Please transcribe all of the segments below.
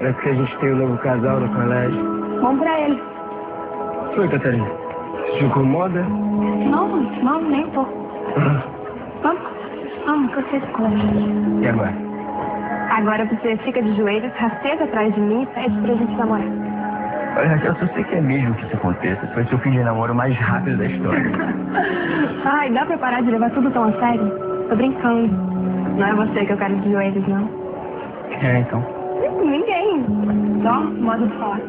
Parece que a gente tem um novo casal no colégio. Bom pra ele. Oi, Catarina. Você te incomoda? Não, nem um pouco. Vamos, que eu sei escolha. E agora? Agora você fica de joelhos, rasteja atrás de mim e pede pra gente namorar. Olha, Raquel, se você quer mesmo que isso aconteça, vai ser o fim de namoro mais rápido da história. Ai, dá pra parar de levar tudo tão a sério? Tô brincando. Não é você que eu quero de joelhos, não. É, então. Ninguém. Só modo de falar.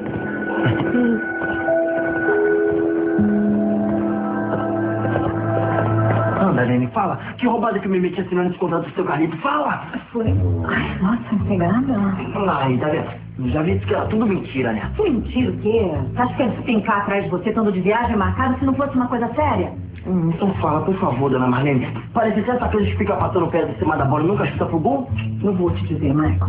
Anda, Lene, fala. Que roubada que eu me meti assinando esse contrato do seu Carlito? Fala! Foi. Ai, nossa, pegada. Ai, tá vendo? Já vi que era tudo mentira, né? Mentira o quê? Acho que ia ficar atrás de você, estando de viagem marcada, se não fosse uma coisa séria? Então fala, por favor, dona Marlene. Parece que essa coisa de ficar passando o pé de cima da bola e nunca chuta pro gol. Não vou te dizer, Michael.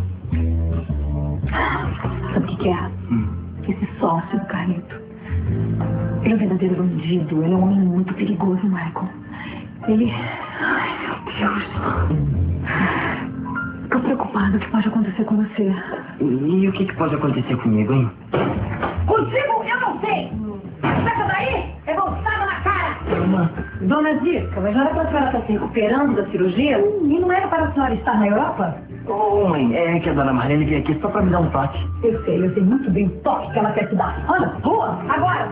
Sabe o que é? Esse sócio do Carlito. Ele é um verdadeiro bandido. Ele é um homem muito perigoso, Michael. Ele... Ai, meu Deus. Tô preocupada com o que pode acontecer com você. E o que pode acontecer comigo, hein? Contigo, eu não sei! Essa daí é voltada na cara! Dona Zica, mas não era pra senhora estar se recuperando da cirurgia? E não era para a senhora estar na Europa? Ô, mãe, é que a dona Marlene veio aqui só pra me dar um toque. Eu sei muito bem o toque que ela quer te dar. Anda, rua, agora!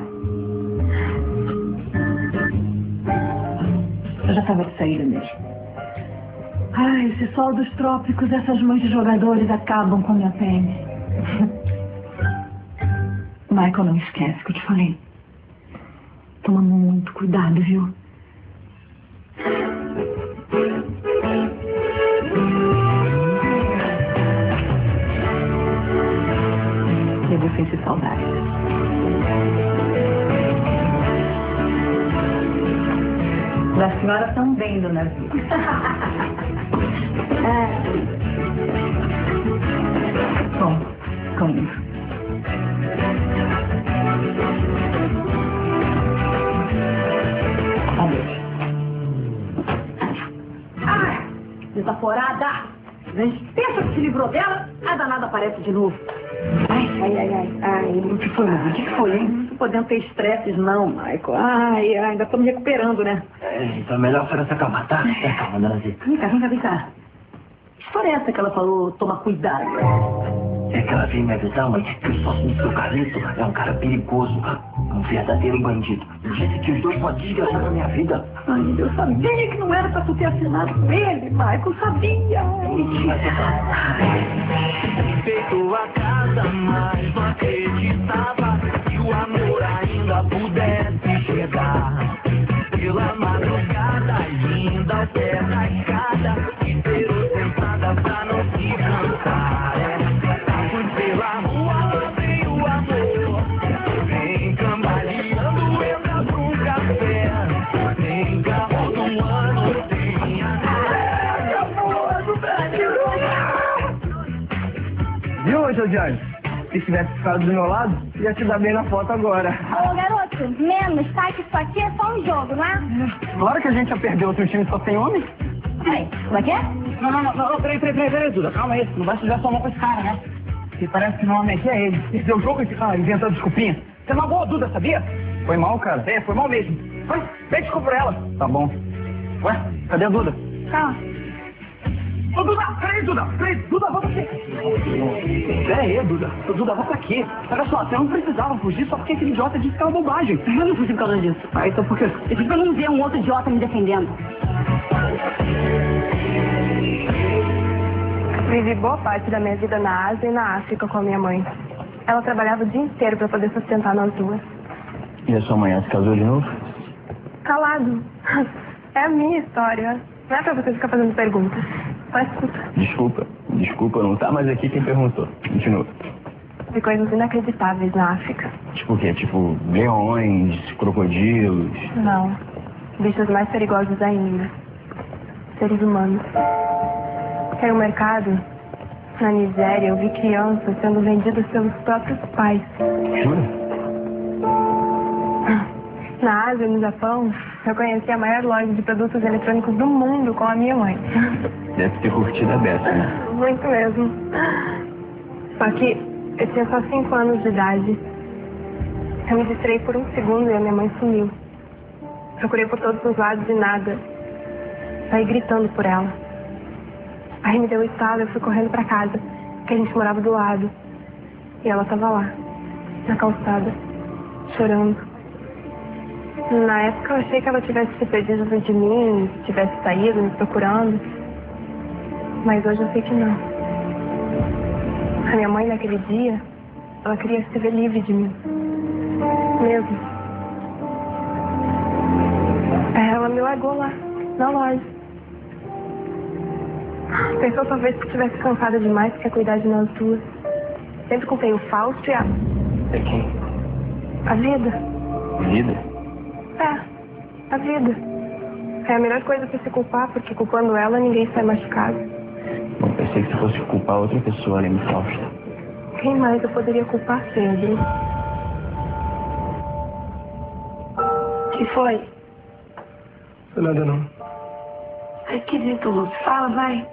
Eu já estava de saída mesmo. Ai, esse sol dos trópicos, essas mães de jogadores acabam com a minha pele. Michael, não esquece o que eu te falei. Toma muito cuidado, viu? Eu vou sentir saudade. Da senhora também, dona Zica. Bom, com isso. Adeus. Ai, desaforada! Pensa que se livrou dela, a danada aparece de novo. Ai, o que foi, mãe? O que foi, hein? Não tô podendo ter estresses, não, Michael. Ai, ainda tô me recuperando, né? Então é melhor a senhora se acalmar, tá? Calma, dona Zica. Vem cá. Que história é essa que ela falou, toma cuidado? É que ela veio me avisar, mãe, que o sócio do seu Carlito é um cara perigoso, um verdadeiro bandido. Disse que os dois podem desgraçar a minha vida. Ai, eu sabia que não era pra tu ter assinado com ele, Michael, sabia. Feito a casa, mas não acreditava que o amor ainda pudesse chegar. Pela madrugada, linda ao pé da escada, esperou sentada pra não se cansar. Fui pela rua, lavei o amor, vem cambaleando, entra pro café, tem carro do ano, tem a amor do Brasil. Viu, Josiane? Se tivesse ficado do meu lado, ia te dar bem na foto agora. Ô, garoto, menos, tá? Que isso aqui é só um jogo, não é? Claro que a gente já perdeu outro time só sem homem. Peraí, como é que é? Não, peraí, Duda, calma aí. Não vai sujar sua mão com esse cara, né? Porque parece que o nome aqui é ele. Perdeu o jogo e fica inventando desculpinha. Você magoou a Duda, sabia? Foi mal, cara? É, foi mal mesmo. Vai, pede desculpa pra ela. Tá bom. Ué, cadê a Duda? Calma. Ô, Duda, peraí, Duda, volta aqui. Peraí, Duda. Ô, Duda, volta aqui. Olha só, você não precisava fugir só porque aquele idiota disse que era bobagem. Eu não fugi por causa disso. Ah, então por quê? Eu fico pra não ver um outro idiota me defendendo. Vivi boa parte da minha vida na Ásia e na África com a minha mãe. Ela trabalhava o dia inteiro pra poder sustentar nós duas. E a sua mãe se casou de novo? Calado. É a minha história. Não é pra você ficar fazendo perguntas. Só escuta. Desculpa, não tá mais aqui quem perguntou. Continua. Vi coisas inacreditáveis na África. Tipo o quê? Tipo leões, crocodilos? Não. Bichos mais perigosos ainda. Seres humanos. Tem um mercado. Na Nigéria, eu vi crianças sendo vendidas pelos próprios pais. Jura? Na Ásia, no Japão, eu conheci a maior loja de produtos eletrônicos do mundo com a minha mãe. Deve ter curtido a beça, né? Muito mesmo. Só que Eu tinha só 5 anos de idade. Eu me distraí por um segundo e a minha mãe sumiu. Procurei por todos os lados e nada. Saí gritando por ela. Aí me deu um estalo e eu fui correndo pra casa, que a gente morava do lado. E ela tava lá, na calçada, chorando. Na época eu achei que ela tivesse se perdido de mim, tivesse saído me procurando. Mas hoje eu sei que não. A minha mãe naquele dia, ela queria se ver livre de mim. Mesmo. Aí ela me largou lá, na loja. Pensou talvez que estivesse cansada demais, quer cuidar de nós duas. Sempre culpei o Fausto e a... É quem? a vida. Vida? A vida. É a melhor coisa pra se culpar, porque culpando ela, ninguém sai machucado. Bom, pensei que você fosse culpar outra pessoa além do Fausto. Quem mais eu poderia culpar, Pedro? O que foi? Não é nada, não. Tá esquisito, Lúcio. Fala, vai.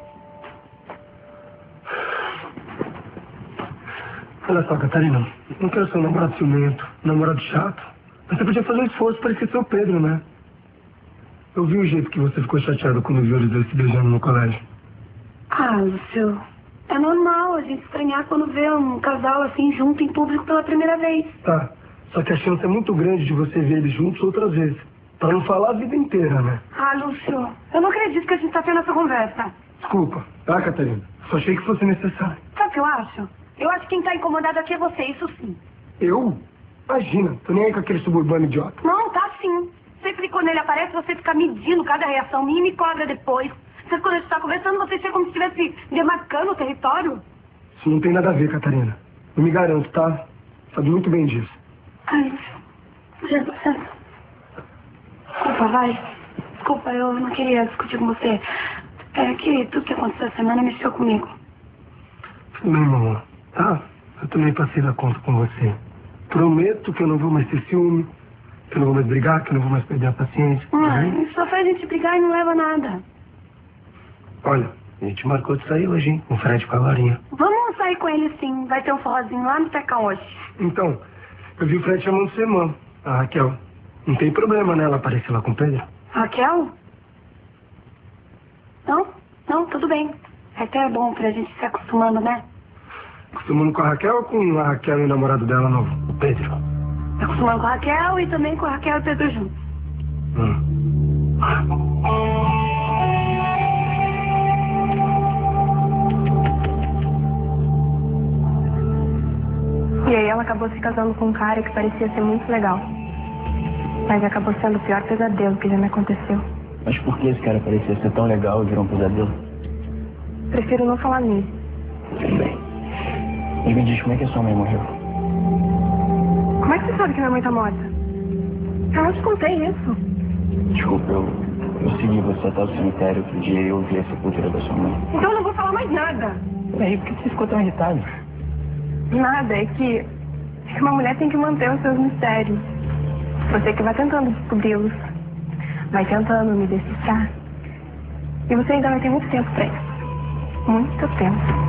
Olha só, Catarina, não quero ser um namorado ciumento, um namorado chato. Mas você podia fazer um esforço para esquecer o Pedro, né? Eu vi o jeito que você ficou chateado quando viu eles dois se beijando no colégio. Ah, Lúcio, é normal a gente estranhar quando vê um casal assim junto em público pela primeira vez. Tá, só que a chance é muito grande de você ver eles juntos outras vezes. Pra não falar a vida inteira, né? Ah, Lúcio, eu não acredito que a gente tá tendo essa conversa. Desculpa, tá, Catarina? Só achei que fosse necessário. Sabe o que eu acho? Eu acho que quem tá incomodado aqui é você, isso sim. Eu? Imagina, tô nem aí com aquele suburbano idiota. Não, tá sim. Sempre quando ele aparece, você fica medindo cada reação minha e me cobra depois. Sempre quando a gente tá conversando, você chega como se estivesse demarcando o território. Isso não tem nada a ver, Catarina. Eu me garanto, tá? Sabe muito bem disso. Ai, Lúcio. Desculpa, vai. Desculpa, eu não queria discutir com você. É que tudo que aconteceu essa semana mexeu comigo. Tudo bem, mamãe. Tá? Eu também passei da conta com você. Prometo que eu não vou mais ter ciúme, que eu não vou mais brigar, que eu não vou mais perder a paciência. Isso só faz a gente brigar e não leva a nada. Olha, a gente marcou de sair hoje, hein? Com o Fred e com a Laurinha. Vamos sair com ele sim. Vai ter um forrozinho lá no Tecão hoje. Então, eu vi o Fred chamando sua irmã, a Raquel. Não tem problema, né? Ela aparecer lá com o Pedro. Raquel? Não, tudo bem. É até bom pra gente se acostumando, né? Acostumando com a Raquel ou com a Raquel e o namorado dela novo, o Pedro? Acostumando com a Raquel e também com a Raquel e o Pedro juntos. E aí ela acabou se casando com um cara que parecia ser muito legal. Mas acabou sendo o pior pesadelo que já me aconteceu. Mas por que esse cara parecia ser tão legal e virou um pesadelo? Prefiro não falar nisso. Tudo bem. Mas me diz, como é que a sua mãe morreu? Como é que você sabe que minha mãe tá morta? Eu não te contei isso. Desculpa, eu segui você até o cemitério outro dia e eu vi a sepultura da sua mãe. Então eu não vou falar mais nada. Peraí, por que você ficou tão irritado? Nada, é que uma mulher tem que manter os seus mistérios. Você que vai tentando descobri-los. Vai tentando me decifrar. E você ainda vai ter muito tempo pra isso. Muito tempo.